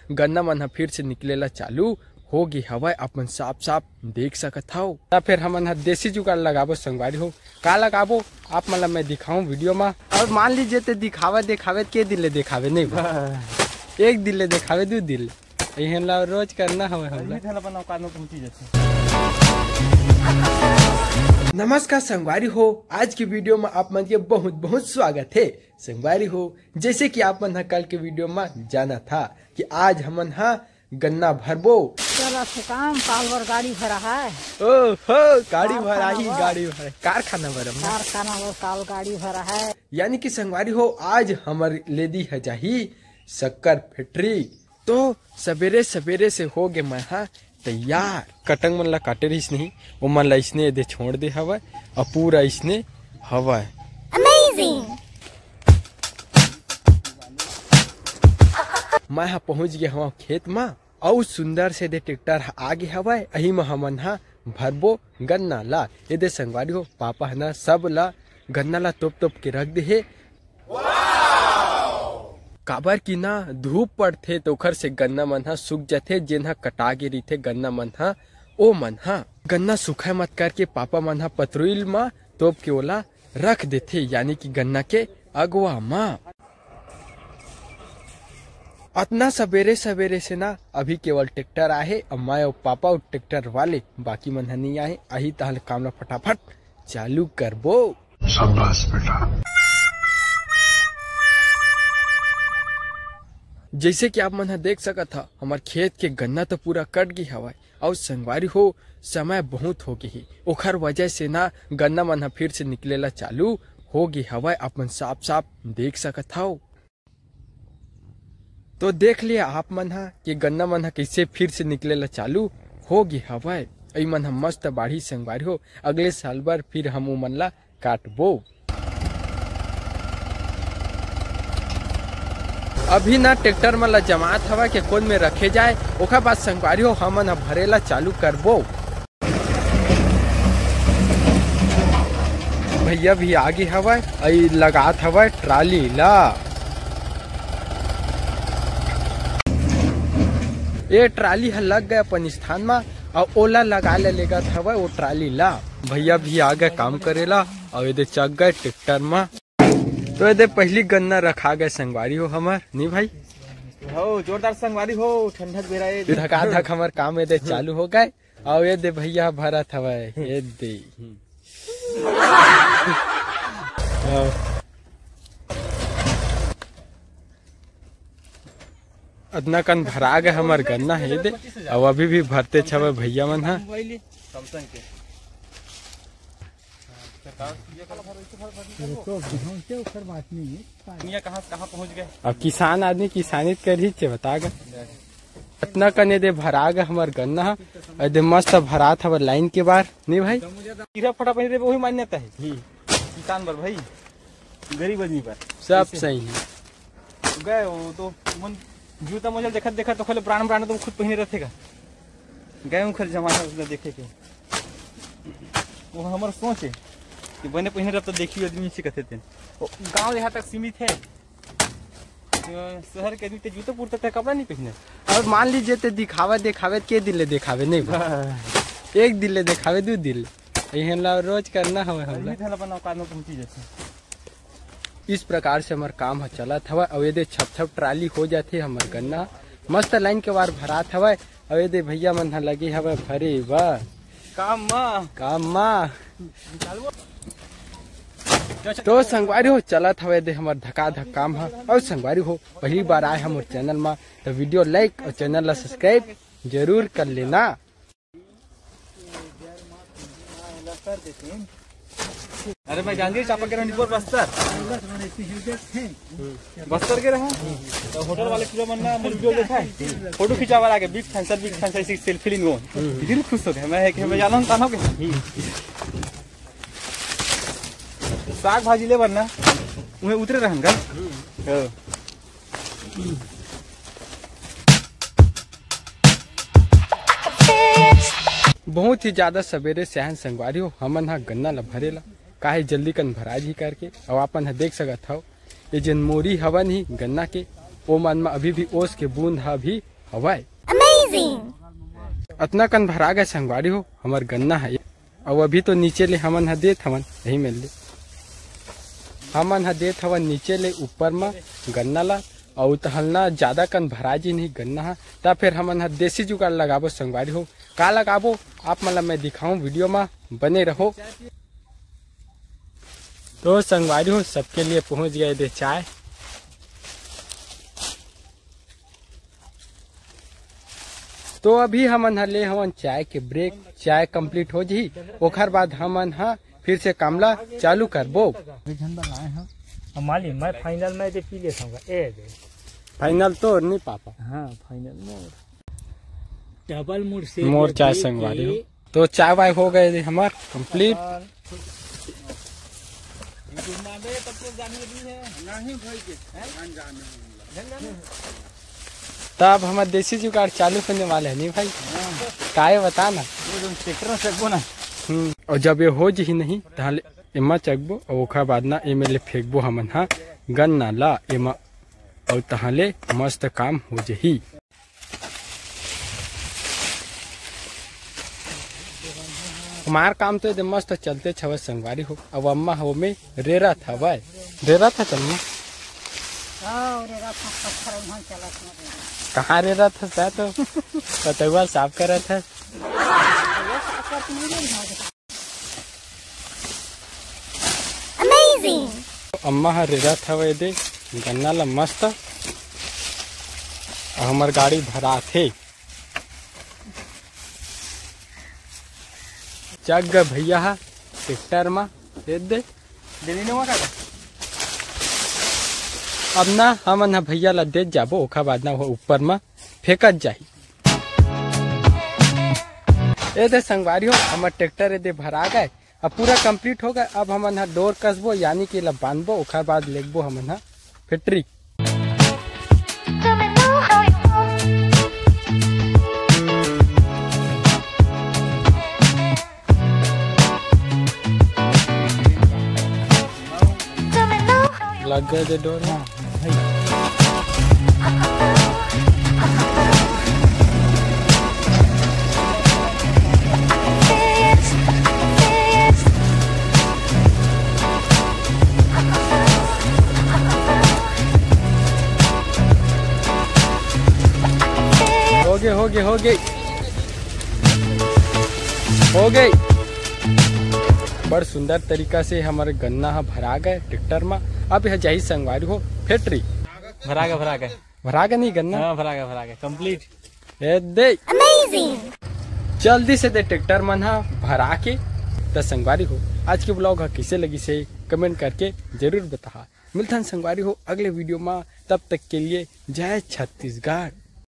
गन्ना मन ह फिर से निकलेला चालू होगी हवा अपन साफ साफ देख सकत हव। या फिर हमन देसी जुगाड़ लगाबो संगवारी हो, का लगाबो आप मतलब मैं दिखाऊं वीडियो में। और मान लीजिए ते दिखावे के दिले दिखावे नहीं एक दिले दिखावे दो दिल ला रोज करना हमें नमस्कार संगवारी हो, आज की वीडियो में आप मन के बहुत बहुत स्वागत है संगवारी हो। जैसे कि आप मन कल के वीडियो में जाना था कि आज हमन गन्ना भरबो काम पालवर गाड़ी भरा है। गाड़ी भरा कारखाना साल गाड़ी भरा है। यानी कि संगवारी हो आज हमार लेदी है जाही शक्कर फैक्ट्री। तो सवेरे सवेरे से हो गए मैं तैयार। कटंग मन ला काटे रहीस नहीं, वो मन ला इसने दे छोड़ दे हवा और पूरा इसने हवा। मैं पहुंच गया हवा खेत में और सुंदर से दे ट्रैक्टर आगे हवा। अही में हमन भरबो गन्ना ला। ये दे संगवारी हो पापा है ना सब ला गन्ना ला तोप के रख दे है। काबर की ना धूप पड़थे तो ओखर से गन्ना मन सूख जाथे। जेन कटा गे रहीथे गन्ना मन ओ मन गन्ना सूखा मत करके पापा मन पतरुइल में तोप के ओला रख देथे, यानी कि गन्ना के अगवा में। अतना सवेरे सवेरे से ना अभी केवल ट्रैक्टर आए और मैं और पापा और ट्रैक्टर वाले बाकी मन नहीं आए। अही तहल काम ला फटाफट चालू करबो। शाबाश बेटा। जैसे कि आप मन देख सकत था हमार खेत के गन्ना तो पूरा कट गई हवा और संगवारी हो समय बहुत हो गई। ओखर वजह से ना गन्ना मन फिर से निकलेला चालू हो गई हवा अपन साफ साफ देख सकत हव। तो देख लिया आप मन कि गन्ना मन कैसे फिर से निकलेला चालू हो गई हवा। ई मन मस्त बाढ़ी संगवारी हो। अगले साल बार फिर हम मन ला काटबो। अभी ना ट्रैक्टर में जमात हवा के कोन में रखे जाए, ओखा बाद संगवारी हो हमन भरेला चालू करबो। भैया भी आगे हवा लगात हवा ट्राली ला। ये ट्राली लग गए अपन स्थान में और ओला लगा लेगा हवा वो ट्राली ला। भैया भी आगे काम करेला और ये चक गए ट्रैक्टर में। तो ये पहली गन्ना रखा गए संगवारी हो हमार नहीं भाई हो जोरदार संगवारी हो। ठंडा धका धक हमार काम ये चालू हो गए और ये दे भैया भरा था ये दे अदना कन भरा गए हमार गन्ना है दे और अभी भी भरते छवे भैया मन कहाँ पहुँच गए। अब किसान आदमी किसानित कर ही बता गए इतना कने दे भरा गए हमार गन्ना दे मस्त भरा था लाइन के बार नहीं भाई। कीड़ा फटा पहले वही मान्यता है किसान पर भाई, गरीब आदमी पर सब सही है। गए वो तो मन जूता मोजा देखा तो खाली ब्रांड तो खुद पहने रहेगा। गए खर जमाना देखे के वो हमारा सोच है कि बने पहने रह तो देखिए आदमी से कहते थे। गाँव देहात तक सीमित है, शहर के आदमी जूते पुरते थे कपड़ा नहीं पहने। और मान लीजिए ते दिखावे के दिले दिखावे नहीं एक दिले दिखावे दो दिल ला रोज करना हमें। इस प्रकार से हमार काम चला था और ये छप ट्राली हो जाती हमार गन्ना मस्त लाइन के बार भरात हवा और ये भैया मन लगे हवा भरे वाह काम माँ। तो संगवारी हो चला था दे हमार धका धक काम है। और संगवारी हो पहली बार आए हमारे चैनल में तो वीडियो लाइक और चैनल ला सब्सक्राइब जरूर कर लेना। अरे मैं जांजगीर चापा के रहा बस्तर के रहा तो होटल वाले पूरा बनना वीडियो देखा है। फोटो खिंचावा आगे बिग फैंसर सेल्फी लिंग दिल खुश हो गया। मैं जाना हूँ ताना के साग भाजी ले बनना उन्हें उतरे रहूंगा। बहुत ही ज्यादा सवेरे से आहन संगवारी हो हमन गन्ना ला भरेला काहे जल्दी कन भरा जी करके। और अपन देख सकत हव ये जन मोरी हवन ही गन्ना के ओ मन में अभी भी ओस के बूंद भी हवाई अतना कन भरा गए संगवारी हो हमार गन्ना है और अभी तो नीचे ले हमन ह देत हवन यही मिल ले हमन ह देत हवन नीचे ले ऊपर में गन्ना ला और तहलना ज्यादा कन भरा जी नहीं गन्ना है तब फिर हमन ह देसी जुगाड़ लगाबो संगवारी हो का लगाबो आप मतलब मैं दिखाऊं वीडियो में बने रहो। तो संगवारी हो सबके लिए पहुंच गए दे चाय। तो अभी हमन ह ले हवन चाय के ब्रेक चाय कंप्लीट हो जी ओखर बाद हमन ह फिर से कामला चालू करबो। माली मैं फाइनल में दे पी लेता हूँ ए दे फाइनल तो नहीं पापा हाँ फाइनल मोर डबल मोर से मोर चाय संगवारी हो। तो चाय वाय हो गए थे हमार कंप्लीट। तब हमारे देसी जुगाड़ चालू करने वाले है नहीं भाई काय बता ना ट्रैक्टर से ना और जब ये हो जी नहीं ताले एमा चकबो और ओखा बाद ना एमे ले फेंकबो हमन हा गन्ना ला एमा और तहाले मस्त काम हो जही। हमार काम तो एकदम मस्त चलते छवे संगवारी हो। अब अम्मा हो में रेरा था भाई रेरा था चलना कहाँ रेरा था सा तो पतुआ साफ करा था अम्मा हा रेरा था वे दे गन्ना ला मस्त और हमार गाड़ी भरा थे चक गए भैया हा ट्रैक्टर में दे दे अब ना हमन भैया ला दे जाबो ओखा बाद ना वो ऊपर में फेंकत जाही। ए दे संगवारी हो हमार ट्रैक्टर ए दे भरा गए अब पूरा कंप्लीट हो गए। अब हमन हा डोर कसबो यानी कि ला बांधबो ओखा बाद लेगबो हमन हा फैक्ट्री। लग गए दे डोर में हो गई बड़ सुंदर तरीका से हमारे गन्ना भरा गए ट्रैक्टर में। अब यह जाही संगवारी हो फैक्ट्री भरा गया नहीं गन्ना हाँ भरा गया कंप्लीट दे जल्दी से दे ट्रैक्टर मन भरा के तो संगवारी हो आज के ब्लॉग कैसे लगी से कमेंट करके जरूर बता। मिलता संगवारी हो अगले वीडियो में तब तक के लिए जय छत्तीसगढ़।